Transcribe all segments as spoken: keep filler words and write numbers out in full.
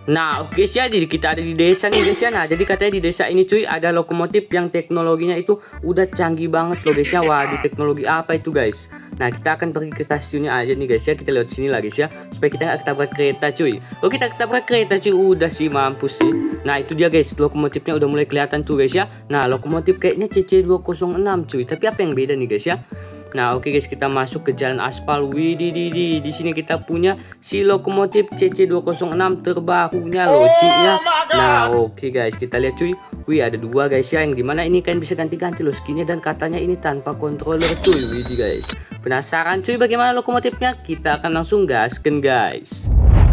Nah oke guys ya, jadi kita ada di desa nih guys ya. Nah jadi katanya di desa ini cuy ada lokomotif yang teknologinya itu udah canggih banget loh guys ya. Wah, di teknologi apa itu guys? Nah kita akan pergi ke stasiunnya aja nih guys ya. Kita lewat sini lah guys ya, supaya kita nggak ketabrak kereta cuy. Oh kita ketabrak kereta cuy, udah sih mampus sih. Nah itu dia guys, lokomotifnya udah mulai kelihatan tuh guys ya. Nah lokomotif kayaknya C C dua nol enam cuy, tapi apa yang beda nih guys ya? Nah oke guys, kita masuk ke jalan aspal. Widih di di di sini kita punya si lokomotif C C dua nol enam terbarunya loh cuy ya. Nah oke guys, kita lihat cuy. Wih ada dua guys ya, yang dimana ini kan bisa ganti-ganti loh skinnya, dan katanya ini tanpa controller cuy. Widih guys, penasaran cuy bagaimana lokomotifnya? Kita akan langsung gasken guys.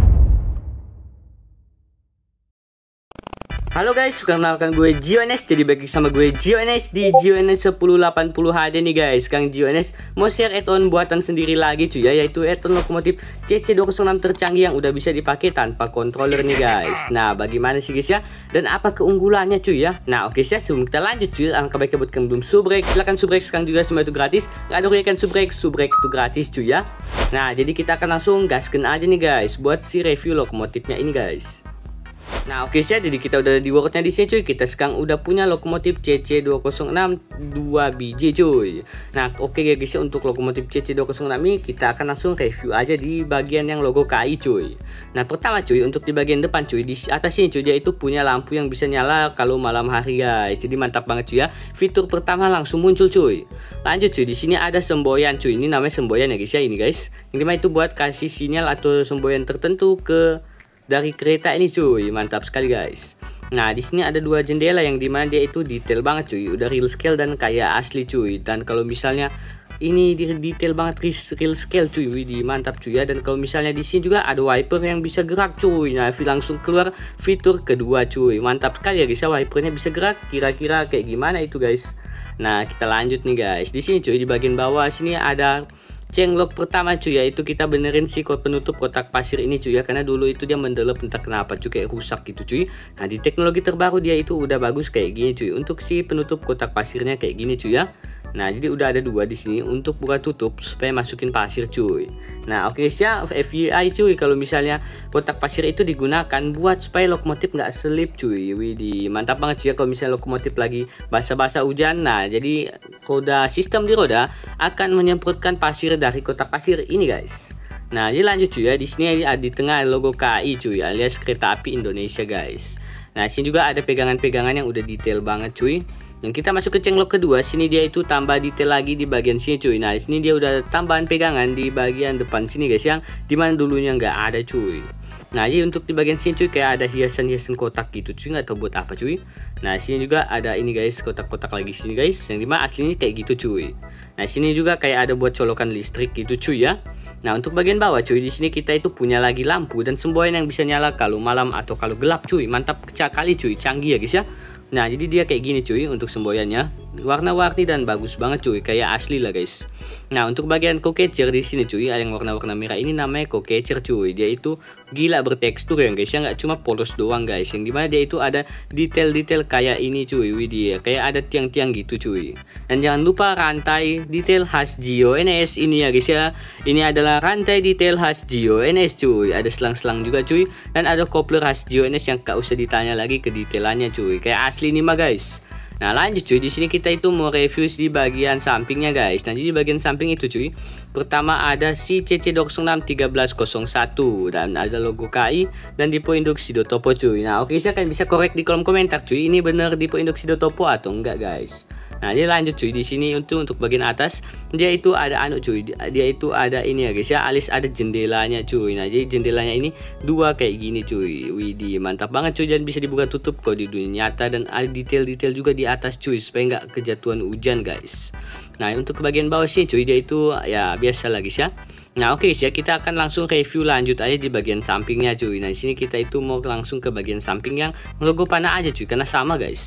Halo guys, kenalkan gue Giones. Jadi bagi sama gue Giones di Giones sepuluh delapan puluh H D nih guys. Sekarang Giones mau share add-on buatan sendiri lagi cuy ya, yaitu add-on lokomotif C C dua nol enam tercanggih yang udah bisa dipakai tanpa controller nih guys. Nah bagaimana sih guys ya, dan apa keunggulannya cuy ya? Nah oke sih ya, sebelum kita lanjut cuy, alangkah baiknya buat kalian belum subrek, silahkan subrek sekarang juga, semua itu gratis. Gak ada rugikan subrek, subrek itu gratis cuy ya. Nah jadi kita akan langsung gasken aja nih guys buat si review lokomotifnya ini guys. Nah oke sih ya, jadi kita udah di worldnya di sini cuy. Kita sekarang udah punya lokomotif C C dua nol enam dua biji cuy. Nah oke ya guys ya, untuk lokomotif C C dua nol enam ini kita akan langsung review aja di bagian yang logo K I cuy. Nah pertama cuy, untuk di bagian depan cuy, di atas sini cuy, dia itu punya lampu yang bisa nyala kalau malam hari guys. Jadi mantap banget cuy ya. Fitur pertama langsung muncul cuy. Lanjut cuy, di sini ada semboyan cuy. Ini namanya semboyan ya guys ya, ini guys. Yang dimana itu buat kasih sinyal atau semboyan tertentu ke dari kereta ini cuy, mantap sekali guys. Nah di sini ada dua jendela yang dimana dia itu detail banget cuy, udah real scale dan kayak asli cuy. Dan kalau misalnya ini di detail banget real scale cuy, di mantap cuy ya. Dan kalau misalnya di sini juga ada wiper yang bisa gerak cuy. Nah langsung keluar fitur kedua cuy, mantap sekali ya guys ya, wipernya bisa gerak. Kira-kira kayak gimana itu guys? Nah kita lanjut nih guys. Di sini cuy, di bagian bawah sini ada cenglock pertama cuy, yaitu kita benerin si penutup kotak pasir ini cuy ya, karena dulu itu dia mendelep entah kenapa cuy, kayak rusak gitu cuy. Nah di teknologi terbaru dia itu udah bagus kayak gini cuy, untuk si penutup kotak pasirnya kayak gini cuy ya. Nah jadi udah ada dua di sini untuk buka tutup supaya masukin pasir cuy. Nah oke okay, ya, F Y I cuy, kalau misalnya kotak pasir itu digunakan buat supaya lokomotif nggak selip cuy. Widih mantap banget cuy ya, kalau misalnya lokomotif lagi basah-basah hujan. Nah jadi roda sistem di roda akan menyemprotkan pasir dari kotak pasir ini guys. Nah jadi lanjut cuy ya, di sini ada di tengah logo K I cuy, alias Kereta Api Indonesia guys. Nah sini juga ada pegangan-pegangan yang udah detail banget cuy. Yang kita masuk ke cenglock kedua, sini dia itu tambah detail lagi di bagian sini cuy. Nah sini dia udah tambahan pegangan di bagian depan sini guys, yang dimana dulunya nggak ada cuy. Nah jadi untuk di bagian sini cuy, kayak ada hiasan-hiasan kotak gitu cuy, nggak tahu buat apa cuy. Nah sini juga ada ini guys, kotak-kotak lagi sini guys, yang dimana aslinya kayak gitu cuy. Nah sini juga kayak ada buat colokan listrik gitu cuy ya. Nah untuk bagian bawah cuy, di sini kita itu punya lagi lampu dan semboyan yang bisa nyala kalau malam atau kalau gelap cuy. Mantap sekali cuy, canggih ya guys ya. Nah jadi dia kayak gini cuy untuk semboyannya, warna-warni dan bagus banget cuy, kayak asli lah guys. Nah untuk bagian co-catcher di sini cuy, yang warna-warna merah ini namanya co-catcher cuy. Dia itu gila bertekstur ya guys ya, nggak cuma polos doang guys, yang dimana dia itu ada detail-detail kayak ini cuy. Widih, kayak ada tiang-tiang gitu cuy. Dan jangan lupa rantai detail khas Giones ini ya guys ya. Ini adalah rantai detail khas Giones cuy. Ada selang-selang juga cuy, dan ada coupler khas Giones yang gak usah ditanya lagi ke detailannya cuy, kayak asli ini mah guys. Nah lanjut cuy, di sini kita itu mau review di bagian sampingnya guys. Nah jadi di bagian samping itu cuy, pertama ada si C C dua nol enam satu tiga nol satu dan ada logo K I dan Dipo Induk Sidotopo cuy. Nah oke, saya kan bisa korek di kolom komentar cuy, ini bener Dipo Induk Sidotopo atau enggak guys. Nah dia lanjut cuy, di sini untuk untuk bagian atas dia itu ada anu cuy, dia itu ada ini ya guys ya, alis ada jendelanya cuy. Nah jadi jendelanya ini dua kayak gini cuy. Widih mantap banget cuy, dan bisa dibuka tutup kalau di dunia nyata, dan ada detail-detail juga di atas cuy supaya nggak kejatuhan hujan guys. Nah untuk bagian bawah sih cuy, dia itu ya biasa lagi guys ya. Nah oke okay, ya, kita akan langsung review lanjut aja di bagian sampingnya cuy. Nah di sini kita itu mau langsung ke bagian samping yang logo panah aja cuy, karena sama guys.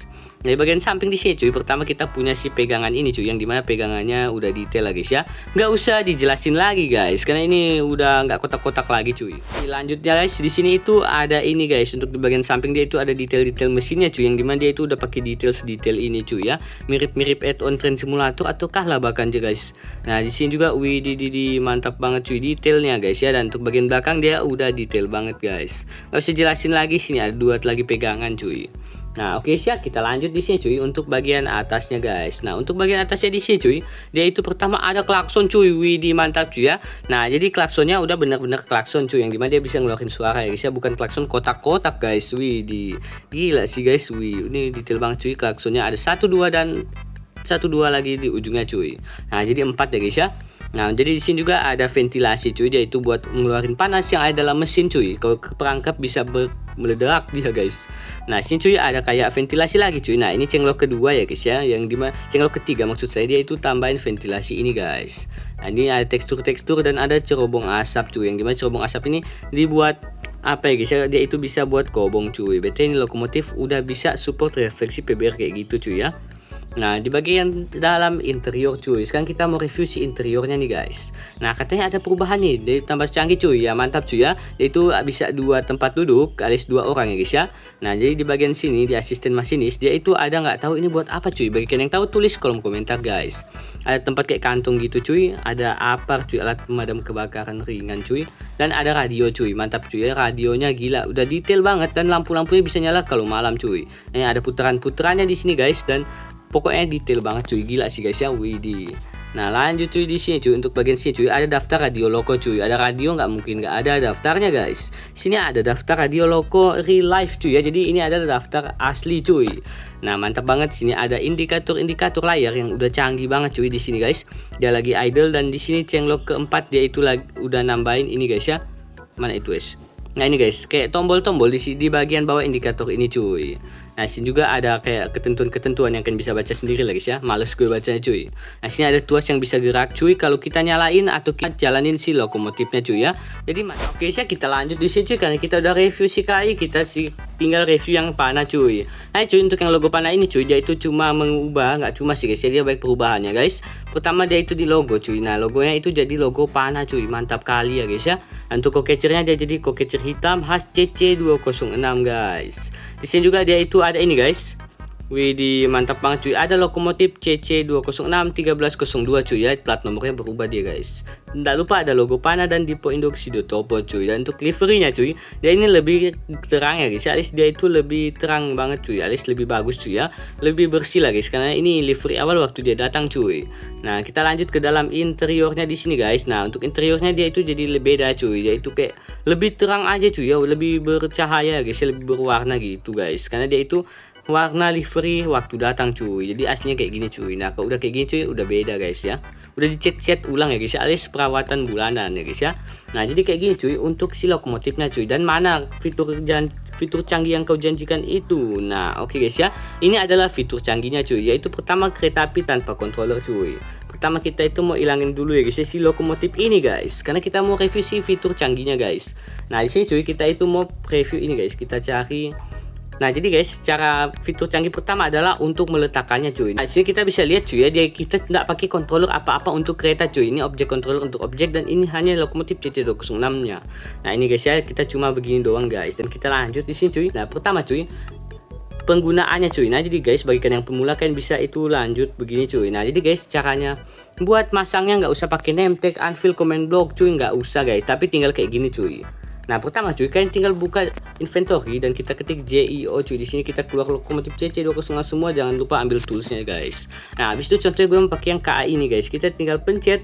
Nah, di bagian samping di sini cuy, pertama kita punya si pegangan ini cuy, yang dimana pegangannya udah detail lagi ya. Nggak usah dijelasin lagi guys, karena ini udah nggak kotak-kotak lagi cuy. Selanjutnya guys, di sini itu ada ini guys, untuk di bagian samping dia itu ada detail-detail mesinnya cuy, yang dimana dia itu udah pakai detail sedetail ini cuy ya, mirip-mirip add-on Train Simulator ataukah lah bahkan aja guys. Nah, di sini juga wih di, di, di mantap banget cuy detailnya guys ya, dan untuk bagian belakang dia udah detail banget guys. Nggak usah jelasin lagi, sini ada dua lagi pegangan cuy. Nah, oke okay, siap, kita lanjut di sini cuy untuk bagian atasnya guys. Nah, untuk bagian atasnya di sini cuy, dia itu pertama ada klakson cuy, widih mantap cuy ya. Nah, jadi klaksonnya udah bener-bener klakson cuy, yang dimana dia bisa ngeluarin suara ya guys ya, bukan klakson kotak-kotak guys. Widih, gila sih guys, wih, ini detail banget cuy. Klaksonnya ada satu dua dan satu dua lagi di ujungnya cuy. Nah, jadi empat ya guys ya. Nah, jadi di sini juga ada ventilasi cuy, dia itu buat ngeluarin panas yang ada dalam mesin cuy. Kalau ke perangkap bisa ber meledak dia guys. Nah, sini cuy ada kayak ventilasi lagi cuy. Nah, ini cenglok kedua ya guys ya, yang dimana cenglok ketiga maksud saya, dia itu tambahin ventilasi ini guys. Nah, ini ada tekstur-tekstur dan ada cerobong asap cuy, yang dimana cerobong asap ini dibuat apa ya guys ya, dia itu bisa buat kobong cuy. Betul, ini lokomotif udah bisa support refleksi P B R kayak gitu cuy ya. Nah, di bagian dalam interior cuy, sekarang kita mau review si interiornya nih guys. Nah, katanya ada perubahan nih, dia tambah canggih cuy ya, mantap cuy ya. Dia itu bisa dua tempat duduk alias dua orang ya guys ya. Nah, jadi di bagian sini di asisten masinis dia itu ada nggak tahu ini buat apa cuy. Bagi kalian yang tahu tulis kolom komentar guys. Ada tempat kayak kantung gitu cuy, ada apa cuy, alat pemadam kebakaran ringan cuy, dan ada radio cuy, mantap cuy ya. Radionya gila, udah detail banget, dan lampu-lampunya bisa nyala kalau malam cuy. Nah, ada putaran-putarannya di sini guys, dan pokoknya detail banget cuy, gila sih guys ya, widih. Nah, lanjut cuy di sini cuy, untuk bagian sini cuy ada daftar radio loko cuy. Ada radio nggak mungkin nggak ada daftarnya guys. Sini ada daftar radio loko real life cuy ya. Jadi ini ada daftar asli cuy. Nah, mantap banget, sini ada indikator-indikator layar yang udah canggih banget cuy di sini guys. Dia lagi idle, dan di sini cenglok keempat dia itu lagi udah nambahin ini guys ya. Mana itu guys? Nah, ini guys, kayak tombol-tombol di di bagian bawah indikator ini cuy. Nah, sini juga ada kayak ketentuan-ketentuan yang kalian bisa baca sendiri lah guys ya. Males gue bacanya cuy. Nah, sini ada tuas yang bisa gerak cuy kalau kita nyalain atau kita jalanin si lokomotifnya cuy ya. Jadi mantap. Oke, ya kita lanjut di sini cuy, karena kita udah review si K I, kita sih tinggal review yang panah cuy. Nah cuy, untuk yang logo panah ini cuy, dia itu cuma mengubah, nggak cuma sih guys ya, dia baik perubahannya guys. Pertama dia itu di logo cuy. Nah, logonya itu jadi logo panah cuy, mantap kali ya guys ya. Untuk co-catchernya dia jadi co-catcher hitam khas C C dua nol enam guys. Di sini juga dia itu ada ini guys. Widih, mantap banget cuy. Ada lokomotif C C dua nol enam satu tiga nol dua cuy ya. Plat nomornya berubah dia guys. Tidak lupa ada logo panah dan Dipo Indoxido Topo cuy. Dan untuk liverynya cuy, dia ini lebih terang ya guys. Alis dia itu lebih terang banget cuy. Alis lebih bagus cuy ya. Lebih bersih lah guys, karena ini livery awal waktu dia datang cuy. Nah, kita lanjut ke dalam interiornya di sini guys. Nah, untuk interiornya dia itu jadi lebih beda cuy. Dia itu kayak lebih terang aja cuy ya, lebih bercahaya guys, lebih berwarna gitu guys. Karena dia itu warna livery waktu datang cuy. Jadi aslinya kayak gini cuy. Nah, kalau udah kayak gini cuy, udah beda guys ya. Udah dicet-cet ulang ya guys ya, alias perawatan bulanan ya guys ya. Nah, jadi kayak gini cuy untuk si lokomotifnya cuy. Dan mana fitur jan fitur canggih yang kau janjikan itu? Nah, oke okay guys ya. Ini adalah fitur canggihnya cuy, yaitu pertama kereta api tanpa controller cuy. Pertama kita itu mau ilangin dulu ya guys ya si lokomotif ini guys, karena kita mau review si fitur canggihnya guys. Nah, di sini cuy kita itu mau review ini guys. Kita cari. Nah, jadi guys, cara fitur canggih pertama adalah untuk meletakkannya cuy. Nah, sini kita bisa lihat cuy ya, dia kita tidak pakai controller apa-apa untuk kereta cuy. Ini objek controller untuk objek, dan ini hanya lokomotif C C dua nol enam nya. Nah, ini guys ya, kita cuma begini doang guys. Dan kita lanjut di sini cuy. Nah, pertama cuy, penggunaannya cuy. Nah, jadi guys, bagi kalian yang pemula kalian bisa itu lanjut begini cuy. Nah, jadi guys, caranya buat masangnya nggak usah pakai name tag, unfill, command block cuy, nggak usah guys. Tapi tinggal kayak gini cuy. Nah, pertama cuy, kalian tinggal buka inventory dan kita ketik J I O cuy. Di sini kita keluar lokomotif C C dua nol enam semua, jangan lupa ambil toolsnya guys. Nah, habis itu contohnya gue pakai yang K A ini guys. Kita tinggal pencet,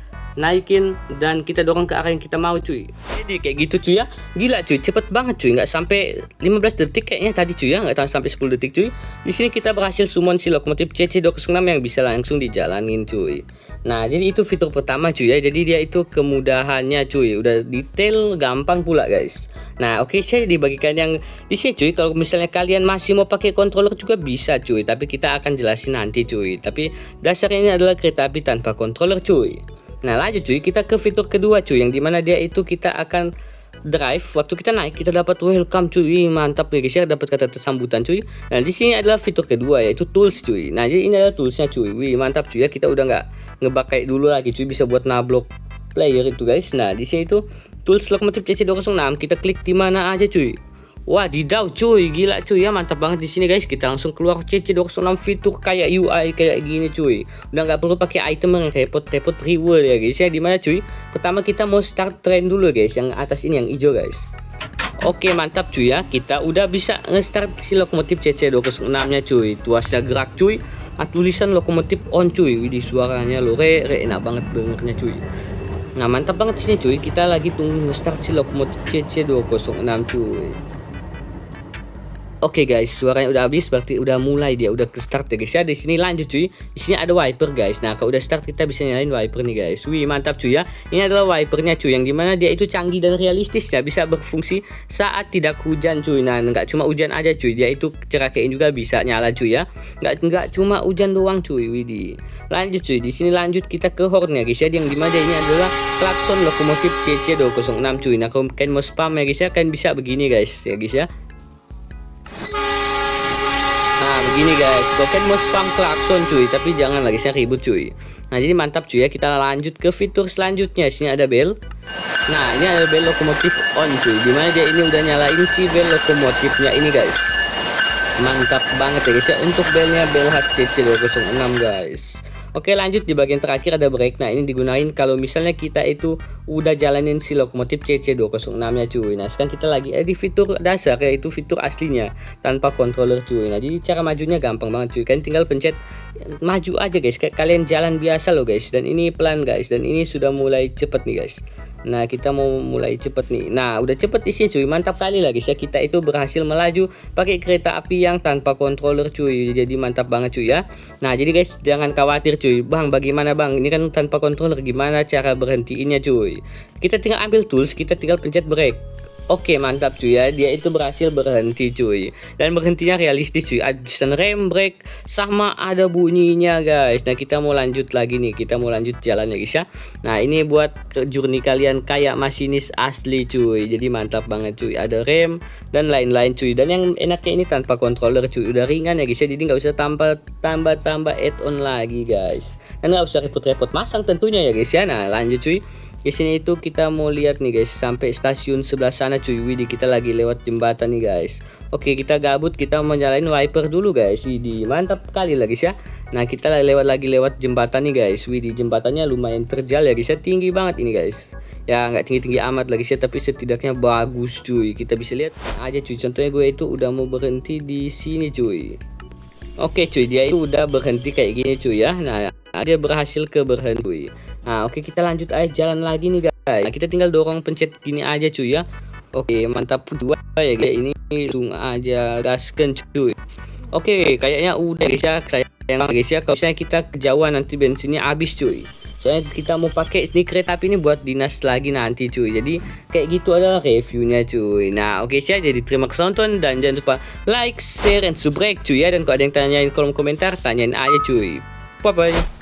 naikin, dan kita dorong ke arah yang kita mau cuy. Jadi kayak gitu cuy ya. Gila cuy, cepet banget cuy, nggak sampai lima belas detik kayaknya tadi cuy ya, nggak tahu sampai sepuluh detik cuy. Di sini kita berhasil summon si lokomotif C C dua nol enam yang bisa langsung dijalanin cuy. Nah, jadi itu fitur pertama cuy ya. Jadi dia itu kemudahannya cuy, udah detail, gampang pula guys. Nah, oke okay, saya dibagikan yang di sini cuy. Kalau misalnya kalian masih mau pakai controller juga bisa cuy, tapi kita akan jelasin nanti cuy. Tapi dasarnya ini adalah kereta api tanpa controller cuy. Nah, lanjut cuy, kita ke fitur kedua cuy, yang dimana dia itu kita akan drive, waktu kita naik kita dapat welcome cuy, mantap nih guys ya, dapat kata sambutan cuy. Nah di sini adalah fitur kedua yaitu tools cuy. Nah jadi ini adalah toolsnya cuy, wih mantap cuy ya, kita udah nggak ngebug kayak dulu lagi cuy, bisa buat nablok player itu guys. Nah di sini itu tools lokomotif C C dua nol enam, kita klik di mana aja cuy. Wah didaw cuy, gila cuy ya, mantap banget di sini guys. Kita langsung keluar C C dua nol enam fitur kayak U I kayak gini cuy. Udah nggak perlu pakai item yang repot-repot reward ya guys ya. Dimana cuy? Pertama kita mau start trend dulu guys, yang atas ini yang hijau guys. Oke mantap cuy ya, kita udah bisa nge-start si lokomotif C C dua nol enam nya cuy. Tuasnya gerak cuy, ah, tulisan lokomotif on cuy. Widih suaranya lo re, re enak banget dengernya cuy. Nah mantap banget di sini cuy, kita lagi tunggu nge-start si lokomotif C C dua nol enam cuy. Oke okay guys, suaranya udah habis, berarti udah mulai dia, udah ke start ya guys ya. Di sini lanjut cuy. Di sini ada wiper guys. Nah, kalau udah start kita bisa nyalain wiper nih guys. Wih, mantap cuy ya. Ini adalah wipernya cuy, yang dimana dia itu canggih dan realistis ya, bisa berfungsi saat tidak hujan cuy. Nah, nggak cuma hujan aja cuy, dia itu cerakain juga bisa nyala cuy ya. Nggak nggak cuma hujan doang cuy. Widih. Lanjut cuy. Di sini lanjut kita ke horn ya guys ya, yang dimana ini adalah klakson lokomotif C C dua nol enam cuy. Nah, kalau kalian mau spam ya guys ya, kalian bisa begini guys ya guys ya. Nah begini guys, kau kan mau spam klakson cuy, tapi jangan lagi saya ribut cuy. Nah jadi mantap cuy ya, kita lanjut ke fitur selanjutnya. Sini ada bell. Nah ini ada bell lokomotif on cuy, dimana dia ini udah nyalain si bell lokomotifnya ini guys. Mantap banget ya guys ya, untuk bellnya bell khas C C dua nol enam guys. Oke lanjut, di bagian terakhir ada brake. Nah ini digunain kalau misalnya kita itu udah jalanin si lokomotif C C dua nol enam nya cuy. Nah sekarang kita lagi di fitur dasar, yaitu fitur aslinya tanpa controller cuy. Nah jadi cara majunya gampang banget cuy, kan tinggal pencet maju aja guys, kayak kalian jalan biasa loh guys. Dan ini pelan guys, dan ini sudah mulai cepet nih guys. Nah kita mau mulai cepet nih. Nah udah cepet di sini cuy, mantap kali lagi ya, kita itu berhasil melaju pakai kereta api yang tanpa controller cuy. Jadi mantap banget cuy ya. Nah jadi guys jangan khawatir cuy, bang bagaimana bang, ini kan tanpa controller, gimana cara berhentiinnya cuy. Kita tinggal ambil tools, kita tinggal pencet brake. Oke mantap cuy ya, dia itu berhasil berhenti cuy, dan berhentinya realistis cuy, ada rem, brake, sama ada bunyinya guys. Nah kita mau lanjut lagi nih, kita mau lanjut jalan ya guys ya. Nah ini buat journey kalian kayak masinis asli cuy, jadi mantap banget cuy, ada rem dan lain-lain cuy. Dan yang enaknya ini tanpa controller cuy, udah ringan ya guys ya, jadi nggak usah tambah tambah tambah add-on lagi guys, dan nggak usah repot-repot masang tentunya ya guys ya. Nah lanjut cuy, di sini itu kita mau lihat nih guys sampai stasiun sebelah sana cuy. Widih kita lagi lewat jembatan nih guys. Oke kita gabut, kita mau nyalain wiper dulu guys. Widih mantap kali lagi ya. Nah kita lewat lagi lewat jembatan nih guys. Widih jembatannya lumayan terjal ya guys ya, tinggi banget ini guys. Ya nggak tinggi-tinggi amat lagi sih, tapi setidaknya bagus cuy. Kita bisa lihat aja cuy, contohnya gue itu udah mau berhenti di sini cuy. Oke cuy, dia itu udah berhenti kayak gini cuy ya. Nah dia berhasil ke berhenti cuy. Nah oke kita lanjut aja jalan lagi nih guys. Nah kita tinggal dorong pencet gini aja cuy ya. Oke mantap dua ya guys, ini langsung aja gaskan cuy. Oke kayaknya udah guys ya, sayang guys ya kalau misalnya kita kejauhan nanti bensinnya habis cuy. Soalnya kita mau pakai ini kereta api ini buat dinas lagi nanti cuy. Jadi kayak gitu adalah reviewnya cuy. Nah oke sih, jadi terima kasih nonton, dan jangan lupa like, share, and subscribe cuy ya. Dan kalau ada yang tanyain kolom komentar, tanyain aja cuy. Bye bye.